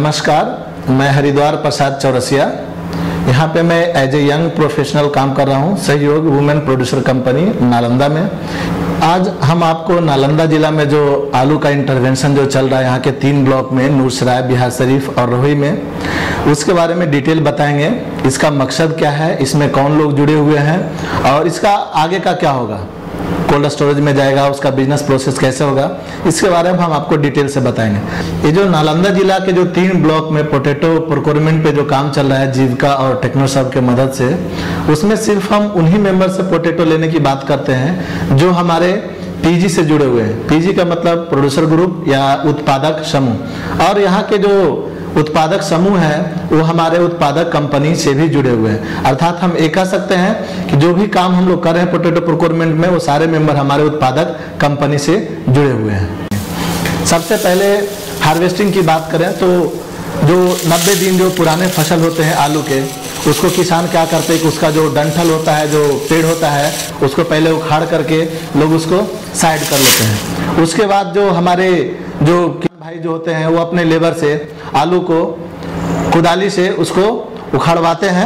नमस्कार, मैं हरिद्वार प्रसाद चौरसिया। यहाँ पे मैं एज ए यंग प्रोफेशनल काम कर रहा हूँ, सहयोग वुमेन प्रोड्यूसर कंपनी नालंदा में। आज हम आपको नालंदा जिला में जो आलू का इंटरवेंशन जो चल रहा है यहाँ के 3 ब्लॉक में, नूरसराय, बिहार शरीफ और रोही में, उसके बारे में डिटेल बताएंगे। इसका मकसद क्या है, इसमें कौन लोग जुड़े हुए हैं और इसका आगे का क्या होगा, कोल्ड स्टोरेज में जाएगा, उसका बिजनेस प्रोसेस कैसे होगा, इसके बारे में हम आपको डिटेल से बताएंगे। ये जो नालंदा जिला के जो 3 ब्लॉक में पोटैटो प्रोक्योरमेंट पे जो काम चल रहा है जीविका और टेक्नोसर्व के मदद से, उसमें सिर्फ हम उन्हीं मेंबर से पोटैटो लेने की बात करते हैं जो हमारे पीजी से जुड़े हुए हैं। पीजी का मतलब प्रोड्यूसर ग्रुप या उत्पादक समूह, और यहाँ के जो उत्पादक समूह है वो हमारे उत्पादक कंपनी से भी जुड़े हुए हैं। अर्थात हम ये कह सकते हैं कि जो भी काम हम लोग कर रहे हैं पोटैटो प्रोक्योरमेंट में, वो सारे मेंबर हमारे उत्पादक कंपनी से जुड़े हुए हैं। सबसे पहले हार्वेस्टिंग की बात करें तो जो 90 दिन जो पुराने फसल होते हैं आलू के, उसको किसान क्या करते हैं कि उसका जो डंठल होता है, जो पेड़ होता है, उसको पहले उखाड़ करके लोग उसको साइड कर लेते हैं। उसके बाद जो हमारे जो भाई जो होते हैं वो अपने लेबर से आलू को कुदाली से उसको उखाड़वाते हैं,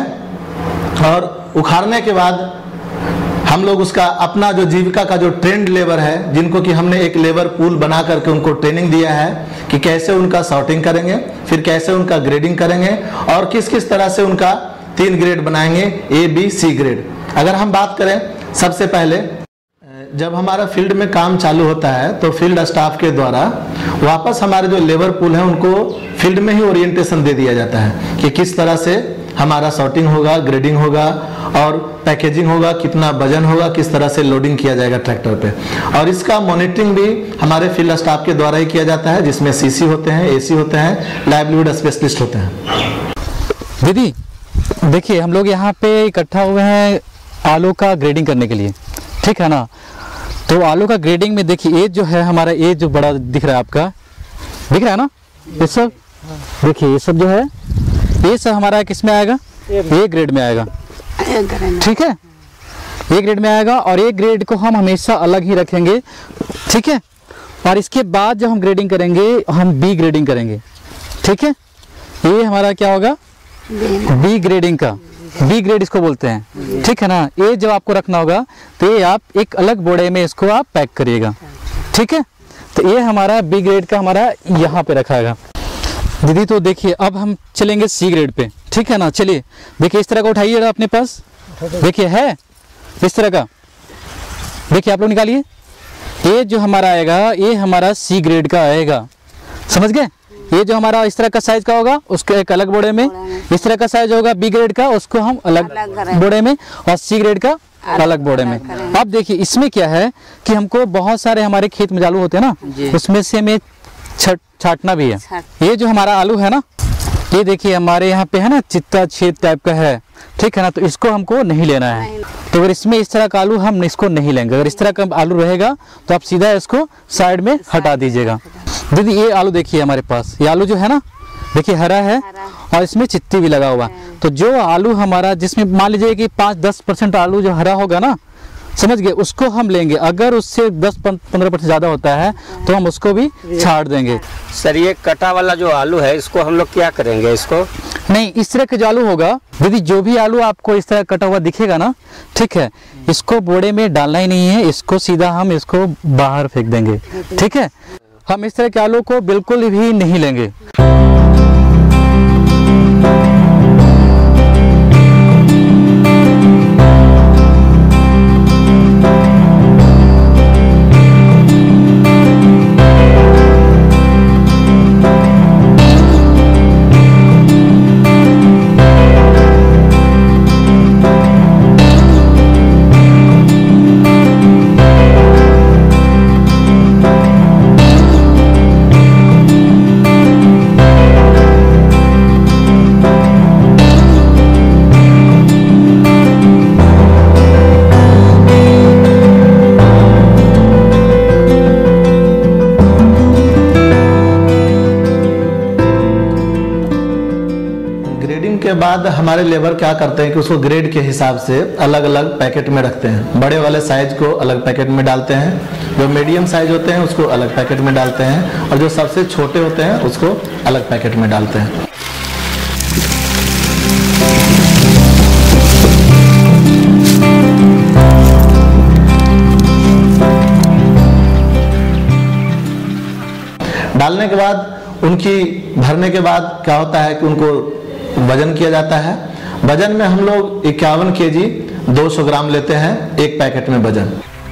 और उखाड़ने के बाद हम लोग उसका अपना जो जीविका का जो ट्रेंड लेबर है, जिनको कि हमने एक लेबर पूल बना करके उनको ट्रेनिंग दिया है कि कैसे उनका सॉर्टिंग करेंगे, फिर कैसे उनका ग्रेडिंग करेंगे और किस किस तरह से उनका 3 ग्रेड बनाएंगे, A, B, C ग्रेड। अगर हम बात करें, सबसे पहले जब हमारा फील्ड में काम चालू होता है तो फील्ड स्टाफ के द्वारा वापस हमारे जो लेबर पूल है उनको फील्ड में ही ओरिएंटेशन दे दिया जाता है कि किस तरह से हमारा सॉर्टिंग होगा, ग्रेडिंग होगा और पैकेजिंग होगा, कितना वजन होगा, किस तरह से लोडिंग किया जाएगा ट्रैक्टर पे। और इसका मॉनिटरिंग भी हमारे फील्ड स्टाफ के द्वारा ही किया जाता है, जिसमें सीसी होते हैं, एसी होते हैं, लाइवलीहुड स्पेशलिस्ट होते हैं। दीदी देखिए, हम लोग यहाँ पे इकट्ठा हुए हैं आलू का ग्रेडिंग करने के लिए, ठीक है ना। तो आलू का ग्रेडिंग में देखिए, एज जो है हमारा, एज जो बड़ा दिख रहा है आपका, दिख रहा है ना, ये सब देखिए, ये सब जो है ये सब हमारा किस में आएगा, ए ग्रेड में आएगा, ठीक है, ए ग्रेड में आएगा। और ए ग्रेड को हम हमेशा अलग ही रखेंगे, ठीक है। और इसके बाद जब हम ग्रेडिंग करेंगे, हम बी ग्रेडिंग करेंगे, ठीक है। ये हमारा क्या होगा, बी ग्रेडिंग का, बी ग्रेड इसको बोलते हैं, ठीक है ना। ये जब आपको रखना होगा तो ये आप एक अलग बोरे में इसको आप पैक करिएगा, ठीक है। तो ये हमारा बी ग्रेड का हमारा यहाँ पे रखा है दीदी। तो देखिए, अब हम चलेंगे सी ग्रेड पे, ठीक है ना। चलिए देखिए, इस तरह का उठाइएगा अपने पास, देखिए है इस तरह का, देखिए आप लोग निकालिए। ये जो हमारा आएगा, ये हमारा सी ग्रेड का आएगा, समझ गए। ये जो हमारा इस तरह का साइज का होगा उसको एक अलग बोरे में, इस तरह का साइज होगा बी ग्रेड का, उसको हम अलग बोरे में, और सी ग्रेड का अलग बोरे में। अब देखिए इसमें क्या है कि हमको बहुत सारे हमारे खेत में आलू होते हैं ना, उसमें से हमें छांटना भी है। ये जो हमारा आलू है ना, ये देखिए हमारे यहाँ पे है ना, चित्ता छेद टाइप का है, ठीक है ना। तो इसको हमको नहीं लेना है। तो अगर इसमें इस तरह का आलू हम इसको नहीं लेंगे। अगर इस तरह का आलू रहेगा तो आप सीधा इसको साइड में हटा दीजिएगा। दीदी ये आलू देखिए हमारे पास, ये आलू जो है ना, देखिए हरा है और इसमें चित्ती भी लगा हुआ। तो जो आलू हमारा, जिसमें मान लीजिए कि 5-10% आलू जो हरा होगा ना, समझ गए, उसको हम लेंगे। अगर उससे 10-15% ज़्यादा होता है तो हम उसको भी छाड़ देंगे। सर ये कटा वाला जो आलू है, इसको हम लोग क्या करेंगे? इसको नहीं, इस तरह का जो आलू होगा दीदी, जो भी आलू आपको इस तरह कटा हुआ दिखेगा ना, ठीक है, इसको बोरे में डालना ही नहीं है, इसको सीधा हम इसको बाहर फेंक देंगे, ठीक है। हम इस तरह के आलू को बिल्कुल भी नहीं लेंगे। के बाद हमारे लेबर क्या करते हैं कि उसको ग्रेड के हिसाब से अलग अलग पैकेट में रखते हैं। बड़े वाले साइज को अलग पैकेट में डालते हैं, जो मीडियम साइज होते हैं उसको अलग पैकेट में डालते हैं, और जो सबसे छोटे होते हैं उसको अलग पैकेट में डालते हैं। डालने के बाद उनकी भरने के बाद क्या होता है कि उनको वजन किया जाता है। वजन में हम लोग 51 kg 200 ग्राम लेते हैं एक पैकेट में वजन।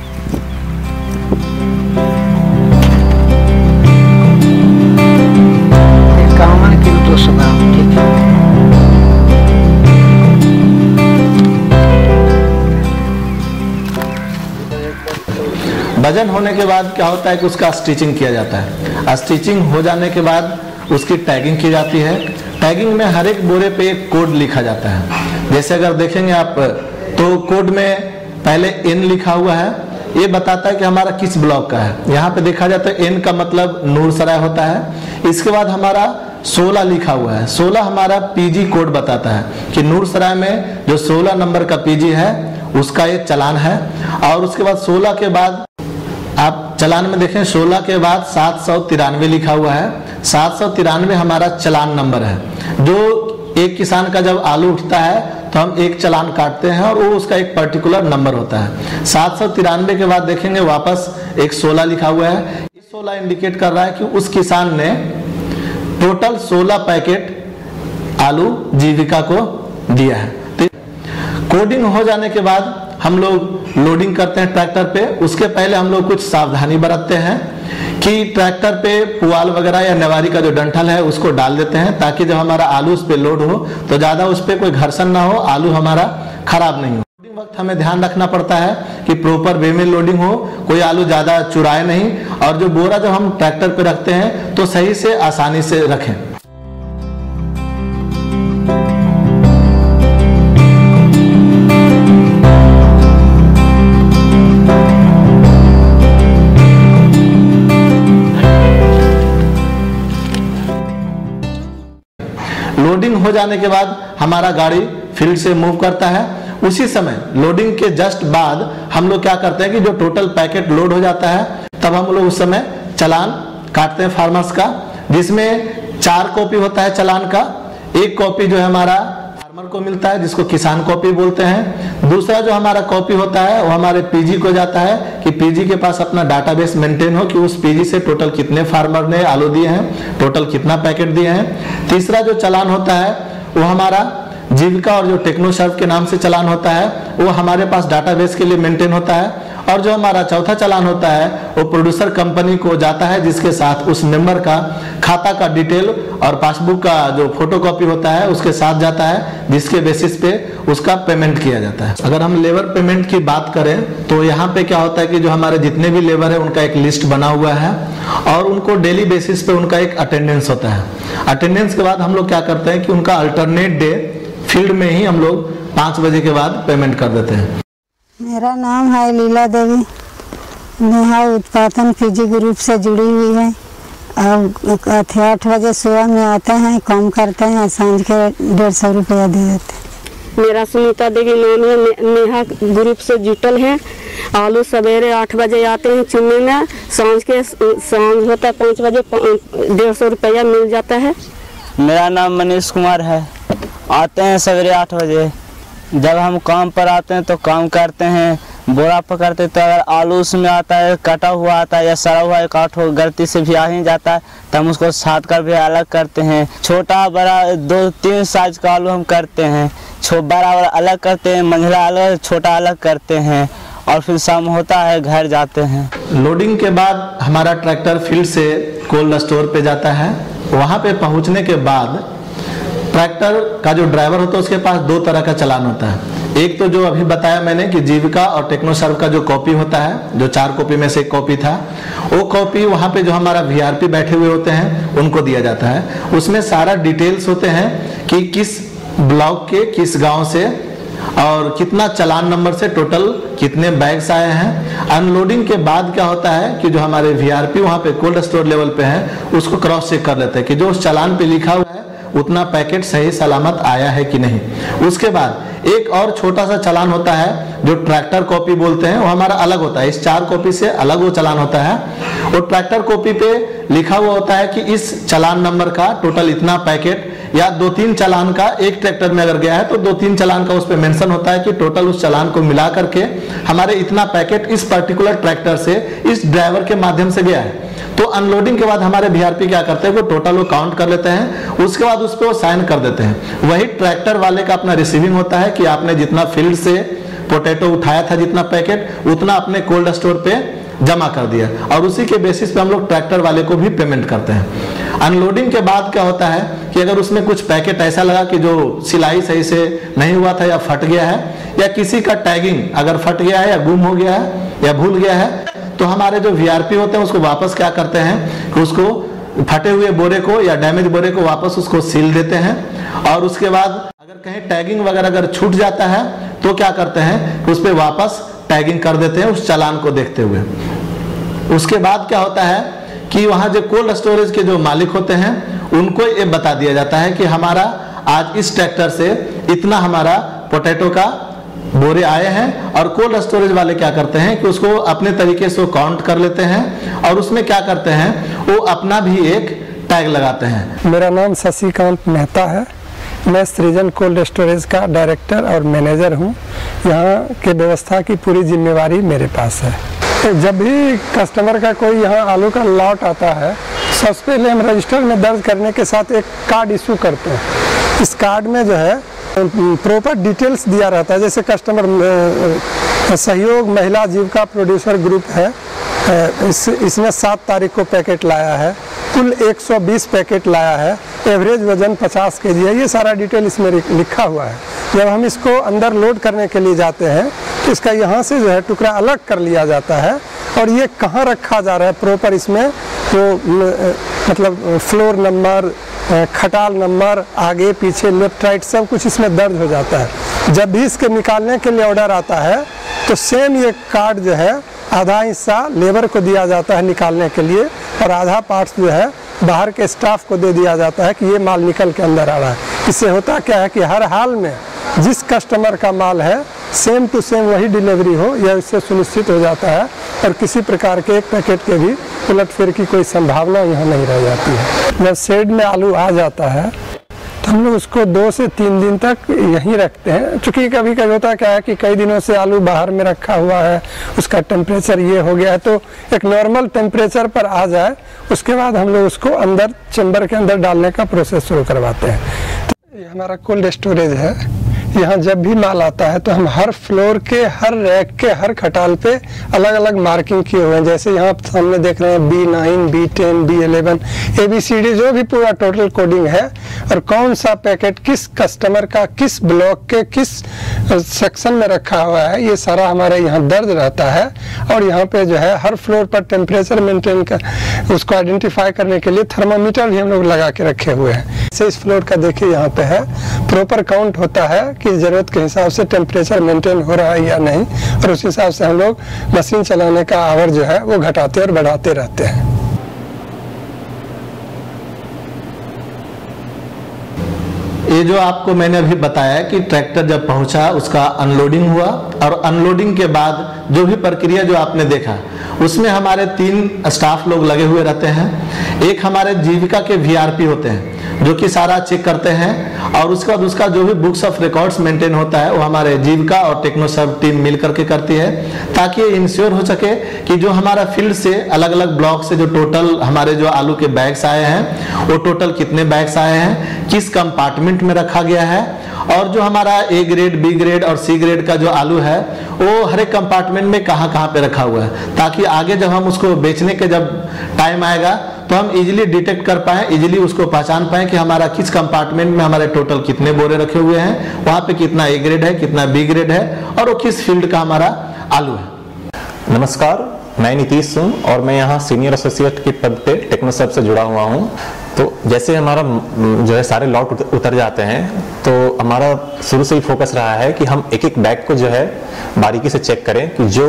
वजन होने के बाद क्या होता है कि उसका स्टिचिंग किया जाता है। स्टिचिंग हो जाने के बाद उसकी टैगिंग की जाती है। टैगिंग में हर एक बोरे पे एक कोड लिखा जाता है। जैसे अगर देखेंगे आप तो कोड में पहले N लिखा हुआ है, ये बताता है कि हमारा किस ब्लॉक का है। यहाँ पे देखा जाता है N का मतलब नूरसराय होता है। इसके बाद हमारा 16 लिखा हुआ है। 16 हमारा PG कोड बताता है कि नूरसराय में जो 16 नंबर का PG है उसका ये चालान है। और उसके बाद 16 के बाद आप चालान में देखें 16 के बाद 793 लिखा हुआ है। 793 हमारा चालान नंबर है। जो एक किसान का जब आलू उठता है तो हम एक चालान काटते हैं और वो उसका एक पर्टिकुलर नंबर होता है। 793 के बाद देखेंगे वापस एक 16 लिखा हुआ है। 16 इंडिकेट कर रहा है कि उस किसान ने टोटल 16 पैकेट आलू जीविका को दिया है। तो कोडिंग हो जाने के बाद हम लोग लोडिंग करते हैं ट्रैक्टर पे। उसके पहले हम लोग कुछ सावधानी बरतते हैं कि ट्रैक्टर पे पुआल वगैरह या नेवारी का जो डंठल है उसको डाल देते हैं, ताकि जब हमारा आलू उस पे लोड हो तो ज्यादा उस पे कोई घर्षण ना हो, आलू हमारा खराब नहीं हो। लोडिंग वक्त हमें ध्यान रखना पड़ता है कि प्रॉपर वे में लोडिंग हो, कोई आलू ज्यादा चुराए नहीं, और जो बोरा जब हम ट्रैक्टर पे रखते हैं तो सही से आसानी से रखें। लोडिंग हो जाने के बाद हमारा गाड़ी फील्ड से मूव करता है। उसी समय लोडिंग के जस्ट बाद हम लोग क्या करते हैं कि जो टोटल पैकेट लोड हो जाता है तब हम लोग उस समय चालान काटते हैं फार्मर्स का, जिसमें 4 कॉपी होता है चालान का। एक कॉपी जो है हमारा फार्मर को मिलता है जिसको किसान कॉपी बोलते हैं। दूसरा जो हमारा कॉपी होता है वो हमारे पीजी को जाता है कि पीजी के पास अपना डाटाबेस मेंटेन हो कि उस पीजी से टोटल कितने फार्मर ने आलू दिए हैं, टोटल कितना पैकेट दिए हैं। तीसरा जो चालान होता है वो हमारा जीविका और जो टेक्नोसर्व के नाम से चालान होता है वो हमारे पास डाटाबेस के लिए मेंटेन होता है। और जो हमारा चौथा चालान होता है वो प्रोड्यूसर कंपनी को जाता है, जिसके साथ उस मेंबर का खाता का डिटेल और पासबुक का जो फोटोकॉपी होता है उसके साथ जाता है, जिसके बेसिस पे उसका पेमेंट किया जाता है। अगर हम लेबर पेमेंट की बात करें तो यहाँ पे क्या होता है कि जो हमारे जितने भी लेबर है उनका एक लिस्ट बना हुआ है और उनको डेली बेसिस पे उनका एक अटेंडेंस होता है। अटेंडेंस के बाद हम लोग क्या करते हैं कि उनका अल्टरनेट डे फील्ड में ही हम लोग 5 बजे के बाद पेमेंट कर देते हैं। मेरा नाम है लीला देवी। नेहा उत्पादन पीजी ग्रुप से जुड़ी हुई है और 8 बजे सुबह में आते हैं, काम करते हैं, सांझ के 150 रुपया दे देते हैं। मेरा सुनीता देवी नाम है, नेहा ग्रुप से जुटल है। आलू सवेरे 8 बजे आते हैं चुनने में, सांझ होता है 5 बजे 150 रुपया मिल जाता है। मेरा नाम मनीष कुमार है। आते हैं सवेरे 8 बजे। जब हम काम पर आते हैं तो काम करते हैं, बोरा पकड़ते, तो अगर आलू उसमें आता है कटा हुआ आता है या सड़ा हुआ एक आठ गलती से भी आ ही जाता है तो हम उसको छाट कर भी अलग करते हैं। छोटा बड़ा 2-3 साइज का आलू हम करते हैं, बड़ा अलग करते हैं, मंझला अलग, छोटा अलग करते हैं और फिर शाम होता है घर जाते हैं। लोडिंग के बाद हमारा ट्रैक्टर फील्ड से कोल्ड स्टोर पे जाता है। वहाँ पे पहुँचने के बाद ट्रैक्टर का जो ड्राइवर होता है उसके पास 2 तरह का चालान होता है। एक तो जो अभी बताया मैंने कि जीविका और टेक्नोसर्व का जो कॉपी होता है, जो 4 कॉपी में से एक कॉपी था, वो कॉपी वहाँ पे जो हमारा वीआरपी बैठे हुए होते हैं उनको दिया जाता है। उसमें सारा डिटेल्स होते हैं कि किस ब्लॉक के किस गांव से और कितना चालान नंबर से टोटल कितने बैग्स आए हैं। अनलोडिंग के बाद क्या होता है कि जो हमारे वीआरपी वहाँ पे कोल्ड स्टोर लेवल पे है उसको क्रॉस चेक कर लेते हैं कि जो उस चालान पे लिखा हुआ है उतना पैकेट सही सलामत आया है कि नहीं। उसके बाद एक और छोटा सा चालान होता है जो ट्रैक्टर कॉपी बोलते हैं, वो हमारा अलग होता है, इस 4 कॉपी से अलग वो चालान होता है। वो ट्रैक्टर कॉपी पे लिखा हुआ होता है कि इस चालान नंबर का टोटल इतना पैकेट, या 2-3 चालान का एक ट्रैक्टर में अगर गया है तो 2-3 चालान का उस पर मेंशन होता है कि टोटल उस चालान को मिला करके हमारे इतना पैकेट इस पर्टिकुलर ट्रैक्टर से इस ड्राइवर के माध्यम से गया है। तो अनलोडिंग के बाद हमारे वीआरपी क्या करते हैं, वो टोटल वो काउंट कर लेते हैं, उसके बाद उस पर वो साइन कर देते हैं। वही ट्रैक्टर वाले का अपना रिसीविंग होता है कि आपने जितना फील्ड से पोटैटो उठाया था, जितना पैकेट, उतना अपने कोल्ड स्टोर पे जमा कर दिया, और उसी के बेसिस पे हम लोग ट्रैक्टर वाले को भी पेमेंट करते हैं। अनलोडिंग के बाद क्या होता है कि अगर उसमें कुछ पैकेट ऐसा लगा कि जो सिलाई सही से नहीं हुआ था या फट गया है, या किसी का टैगिंग अगर फट गया है या गुम हो गया है या भूल गया है, तो हमारे जो वीआरपी होते हैं उसको वापस क्या करते हैं कि उसको फटे हुए बोरे को या डैमेज बोरे को वापस उसको सील देते हैं। और उसके बाद अगर कहीं टैगिंग वगैरह अगर छूट जाता है तो क्या करते हैं कि उस पर वापस टैगिंग कर देते हैं उस चालान को देखते हुए। उसके बाद क्या होता है कि वहाँ जो कोल्ड स्टोरेज के जो मालिक होते हैं उनको ये बता दिया जाता है कि हमारा आज इस ट्रैक्टर से इतना हमारा पोटैटो का बोरे आए हैं, और कोल्ड स्टोरेज वाले क्या करते हैं कि उसको अपने तरीके से काउंट कर लेते हैं, और उसमें क्या करते हैं वो अपना भी एक टैग लगाते हैं। मेरा नाम शशिकांत मेहता है, मैं सृजन कोल्ड स्टोरेज का डायरेक्टर और मैनेजर हूँ। यहाँ के व्यवस्था की पूरी जिम्मेवारी मेरे पास है। तो जब भी कस्टमर का कोई यहाँ आलू का लॉट आता है, सबसे पहले हम रजिस्टर में दर्ज करने के साथ एक कार्ड इशू करते हैं। इस कार्ड में जो है प्रॉपर डिटेल्स दिया रहता है, जैसे कस्टमर सहयोग महिला जीविका प्रोड्यूसर ग्रुप है, इसने 7 तारीख को पैकेट लाया है, कुल 120 पैकेट लाया है, एवरेज वजन 50 kg है, ये सारा डिटेल इसमें लिखा हुआ है। जब हम इसको अंदर लोड करने के लिए जाते हैं तो इसका यहाँ से जो है टुकड़ा अलग कर लिया जाता है, और ये कहाँ रखा जा रहा है प्रॉपर इसमें तो मतलब फ्लोर नंबर, खटाल नंबर, आगे पीछे लेफ्ट राइट सब कुछ इसमें दर्ज हो जाता है। जब भी इसके निकालने के लिए ऑर्डर आता है तो सेम ये कार्ड जो है आधा हिस्सा लेबर को दिया जाता है निकालने के लिए, और आधा पार्ट्स जो है बाहर के स्टाफ को दे दिया जाता है कि ये माल निकल के अंदर आ रहा है। इससे होता क्या है कि हर हाल में जिस कस्टमर का माल है सेम टू सेम वही डिलीवरी हो, यह इससे सुनिश्चित हो जाता है, और किसी प्रकार के एक पैकेट के भी उलटफेर की कोई संभावना यहाँ नहीं रह जाती है। जब शेड में आलू आ जाता है तो हम लोग उसको 2 से 3 दिन तक यहीं रखते हैं, क्योंकि कभी कभी होता क्या है कि कई दिनों से आलू बाहर में रखा हुआ है, उसका टेम्परेचर ये हो गया है, तो एक नॉर्मल टेम्परेचर पर आ जाए उसके बाद हम लोग उसको अंदर चैम्बर के अंदर डालने का प्रोसेस शुरू करवाते हैं। तो ये हमारा कोल्ड स्टोरेज है। यहाँ जब भी माल आता है तो हम हर फ्लोर के, हर रैक के, हर खटाल पे अलग अलग मार्किंग किए हुए हैं। जैसे यहाँ सामने देख रहे हैं B9, B10, B11, ABCD जो भी पूरा टोटल कोडिंग है, और कौन सा पैकेट किस कस्टमर का किस ब्लॉक के किस सेक्शन में रखा हुआ है, ये सारा हमारे यहाँ दर्ज रहता है। और यहाँ पे जो है हर फ्लोर पर टेम्परेचर मेंटेन कर उसको आइडेंटिफाई करने के लिए थर्मामीटर भी हम लोग लगा के रखे हुए हैं। जैसे इस फ्लोर का देखिए यहाँ पे है, प्रॉपर काउंट होता है कि ज़रूरत के हिसाब से टेम्परेचर मेंटेन हो रहा है या नहीं, और उस हिसाब से हम लोग मशीन चलाने का आवर जो है वो घटाते और बढ़ाते रहते हैं। ये जो आपको मैंने अभी बताया कि ट्रैक्टर जब पहुंचा उसका अनलोडिंग हुआ, और अनलोडिंग के बाद जो भी प्रक्रिया जो आपने देखा उसमें हमारे 3 स्टाफ लोग लगे हुए रहते हैं। एक हमारे जीविका के वीआरपी होते हैं जो कि सारा चेक करते हैं, और उसके बाद उसका जो भी बुक्स ऑफ रिकॉर्ड्स मेंटेन होता है वो हमारे जीविका और टेक्नोसर्व टीम मिल करके करती है, ताकि ये इंश्योर हो सके कि जो हमारा फील्ड से अलग अलग ब्लॉक से जो टोटल हमारे जो आलू के बैग्स आए हैं वो टोटल कितने बैग्स आए हैं, किस कंपार्टमेंट में रखा गया है, और जो हमारा A ग्रेड, B ग्रेड और C ग्रेड का जो आलू है वो हर एक कंपार्टमेंट में कहाँ पे रखा हुआ है, ताकि आगे जब हम उसको बेचने के जब टाइम आएगा तो हम इजीली डिटेक्ट कर पाएं, इजीली उसको पहचान पाएं कि हमारा किस कंपार्टमेंट में हमारे टोटल कितने बोरे रखे हुए हैं, वहाँ पे कितना A ग्रेड है, कितना B ग्रेड है, और वो किस फील्ड का हमारा आलू है। नमस्कार, मैं नीतीश हूँ और मैं यहाँ सीनियर एसोसिएट के पद पे टेक्नोसर्व से जुड़ा हुआ हूँ। तो जैसे हमारा जो है सारे लॉट उतर जाते हैं, तो हमारा शुरू से ही फोकस रहा है कि हम एक एक बैग को जो है बारीकी से चेक करें कि जो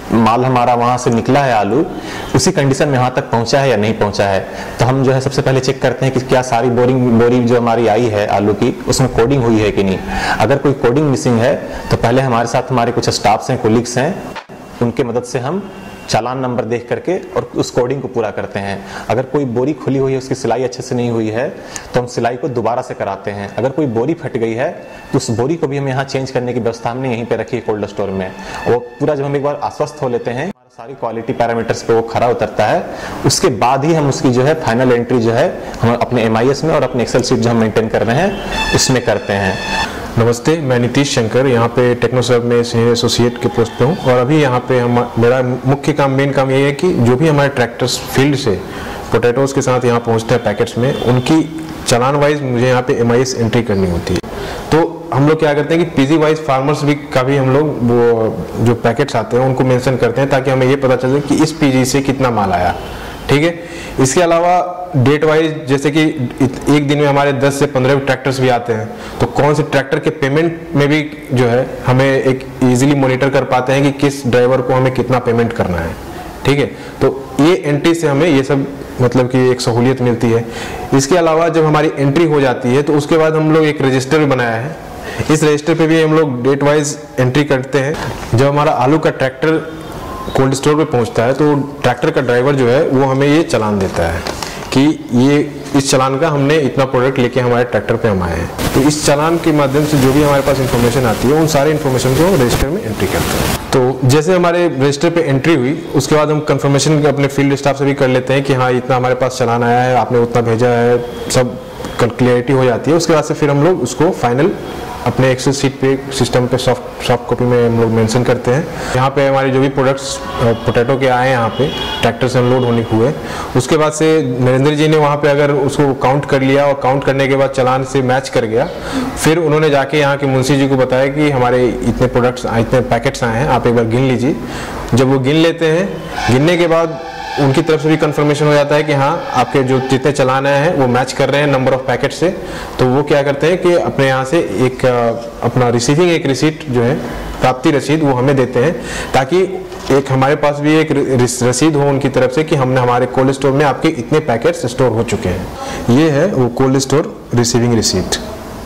माल हमारा वहाँ से निकला है आलू, उसी कंडीशन में वहाँ तक पहुँचा है या नहीं पहुँचा है। तो हम जो है सबसे पहले चेक करते हैं कि क्या सारी बोरी जो हमारी आई है आलू की, उसमें कोडिंग हुई है कि नहीं। अगर कोई कोडिंग मिसिंग है तो पहले हमारे साथ हमारे कुछ स्टाफ्स हैं, कोलिग्स हैं, उनके मदद से हम चालान नंबर देख करके और उस कोडिंग को पूरा करते हैं। अगर कोई बोरी खुली हुई है, उसकी सिलाई अच्छे से नहीं हुई है, तो हम सिलाई को दोबारा से कराते हैं। अगर कोई बोरी फट गई है तो उस बोरी को भी हम यहाँ चेंज करने की व्यवस्था हमने यहीं पे रखी है कोल्ड स्टोर में। वो पूरा जब हम एक बार आश्वस्त हो लेते हैं, सारी क्वालिटी पैरामीटर्स पे वो खरा उतरता है, उसके बाद ही हम उसकी जो है फाइनल एंट्री जो है हम अपने MIS में और अपने एक्सेल शीट जो हम मेंटेन कर रहे हैं उसमें करते हैं। नमस्ते, मैं नीतीश शंकर यहाँ पे टेक्नोसर्व में सीनियर एसोसिएट के पोस्ट पे हूँ। और अभी यहाँ पे मेरा मुख्य काम, मेन काम ये है कि जो भी हमारे ट्रैक्टर्स फील्ड से पोटैटोज़ के साथ यहाँ पहुँचते हैं पैकेट्स में, उनकी चालान वाइज मुझे यहाँ पे MIS एंट्री करनी होती है। तो हम लोग क्या करते हैं कि PG वाइज फार्मर्स भी का भी हम लोग वो जो पैकेट्स आते हैं उनको मेंशन करते हैं, ताकि हमें ये पता चले कि इस PG से कितना माल आया। ठीक है, इसके अलावा डेट वाइज, जैसे कि एक दिन में हमारे 10 से 15 ट्रैक्टर्स भी आते हैं, तो कौन से ट्रैक्टर के पेमेंट में भी जो है हमें एक इजीली मॉनिटर कर पाते हैं कि किस ड्राइवर को हमें कितना पेमेंट करना है। ठीक है, तो ये एंट्री से हमें ये सब मतलब कि एक सहूलियत मिलती है। इसके अलावा जब हमारी एंट्री हो जाती है तो उसके बाद हम लोग एक रजिस्टर भी बनाया है। इस रजिस्टर पे भी हम लोग डेट वाइज एंट्री करते हैं। जब हमारा आलू का ट्रैक्टर कोल्ड स्टोर पे पहुंचता है तो ट्रैक्टर का ड्राइवर जो है वो हमें ये चालान देता है कि ये इस चालान का हमने इतना प्रोडक्ट लेके हमारे ट्रैक्टर पे हम आए हैं। तो इस चालान के माध्यम से जो भी हमारे पास इंफॉर्मेशन आती है, उन सारे इंफॉर्मेशन को हम रजिस्टर में एंट्री करते हैं। तो जैसे हमारे रजिस्टर पे एंट्री हुई, उसके बाद हम कंफर्मेशन अपने फील्ड स्टाफ से भी कर लेते हैं कि हाँ इतना हमारे पास चालान आया है, आपने उतना भेजा है, सब क्लियरिटी हो जाती है। उसके बाद से फिर हम लोग उसको फाइनल अपने एक्सेल शीट पे सिस्टम पे सॉफ्ट कॉपी में हम लोग मेंशन करते हैं। यहाँ पे हमारे जो भी प्रोडक्ट्स पोटैटो के आए हैं यहाँ पे ट्रैक्टर से अनलोड होने हुए, उसके बाद से नरेंद्र जी ने वहाँ पे अगर उसको काउंट कर लिया और काउंट करने के बाद चालान से मैच कर गया, फिर उन्होंने जाके यहाँ के मुंशी जी को बताया कि हमारे इतने प्रोडक्ट्स, इतने पैकेट्स आए हैं, आप एक बार गिन लीजिए। जब वो गिन लेते हैं, गिनने के बाद उनकी तरफ से भी कंफर्मेशन हो जाता है कि हाँ आपके जो जितने चालान आए हैं वो मैच कर रहे हैं नंबर ऑफ पैकेट से। तो वो क्या करते हैं कि अपने यहाँ से एक अपना रिसीविंग एक रिसीट जो है, प्राप्ति रसीद, वो हमें देते हैं, ताकि एक हमारे पास भी एक रसीद हो उनकी तरफ से कि हमने हमारे कोल्ड स्टोर में आपके इतने पैकेट्स स्टोर हो चुके हैं। ये है वो कोल्ड स्टोर रिसीविंग रिसीट।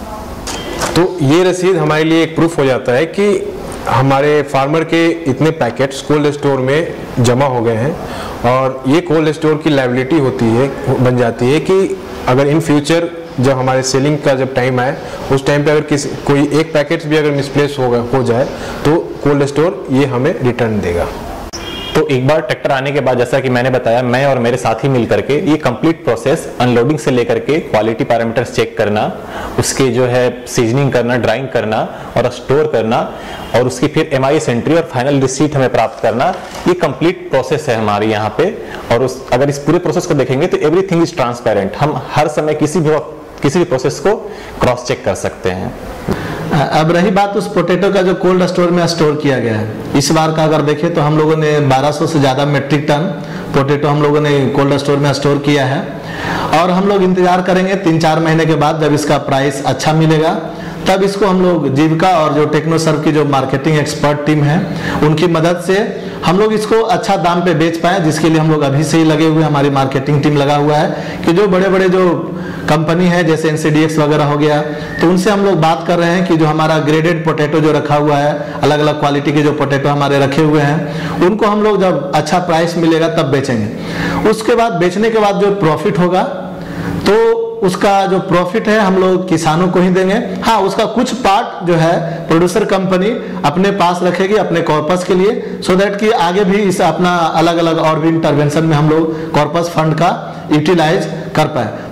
तो ये रसीद हमारे लिए एक प्रूफ हो जाता है कि हमारे फार्मर के इतने पैकेट्स कोल्ड स्टोर में जमा हो गए हैं। और ये कोल्ड स्टोर की लायबिलिटी होती है, बन जाती है कि अगर इन फ्यूचर जब हमारे सेलिंग का जब टाइम आए, उस टाइम पे अगर कोई एक पैकेट भी अगर मिसप्लेस हो जाए तो कोल्ड स्टोर ये हमें रिटर्न देगा। तो एक बार ट्रैक्टर आने के बाद, जैसा कि मैंने बताया, मैं और मेरे साथी मिल करके ये कंप्लीट प्रोसेस अनलोडिंग से लेकर के क्वालिटी पैरामीटर्स चेक करना, उसके जो है सीजनिंग करना, ड्राइंग करना और स्टोर करना, और उसकी फिर MIS एंट्री और फाइनल रिसीट हमें प्राप्त करना, ये कंप्लीट प्रोसेस है हमारी यहाँ पे। और अगर इस पूरे प्रोसेस को देखेंगे तो एवरीथिंग इज ट्रांसपेरेंट। हम हर समय किसी भी प्रोसेस को क्रॉस चेक कर सकते हैं। अब रही बात उस पोटैटो का जो कोल्ड स्टोर में स्टोर किया गया है, इस बार का अगर देखें तो हम लोगों ने 1200 से ज़्यादा मेट्रिक टन पोटैटो हम लोगों ने कोल्ड स्टोर में स्टोर किया है। और हम लोग इंतजार करेंगे 3-4 महीने के बाद, जब इसका प्राइस अच्छा मिलेगा तब इसको हम लोग जीविका और जो टेक्नोसर्व की जो मार्केटिंग एक्सपर्ट टीम है उनकी मदद से हम लोग इसको अच्छा दाम पे बेच पाए, जिसके लिए हम लोग अभी से ही लगे हुए, हमारी मार्केटिंग टीम लगा हुआ है कि जो बड़े बड़े जो कंपनी है जैसे NCDX वगैरह हो गया, तो उनसे हम लोग बात कर रहे हैं कि जो हमारा ग्रेडेड पोटैटो जो रखा हुआ है, अलग अलग क्वालिटी के जो पोटैटो हमारे रखे हुए हैं, उनको हम लोग जब अच्छा प्राइस मिलेगा तब बेचेंगे। उसके बाद बेचने के बाद जो प्रॉफिट होगा तो उसका जो प्रॉफिट है हम लोग किसानों को ही देंगे। हाँ, उसका कुछ पार्ट जो है प्रोड्यूसर कंपनी अपने पास रखेगी अपने कॉर्पस के लिए, सो दैट कि आगे भी इस अपना अलग अलग और भी इंटरवेंशन में हम लोग कॉर्पस फंड का यूटिलाइज कर पाए।